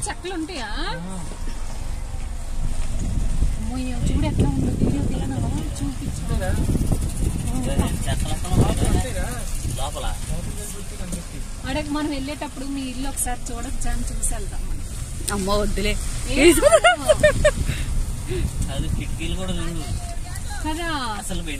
చెక్కలు ఉంటాయా? అమ్మయ్య చూడు ఎట్లా ఉందో వీడియో తీయనా చూపించు. అడగ మనం వెళ్ళేటప్పుడు మీ ఇల్లు ఒకసారి చూడొచ్చా అని చూసి వెళ్దాం. అమ్మో వద్దులే కదా అసలు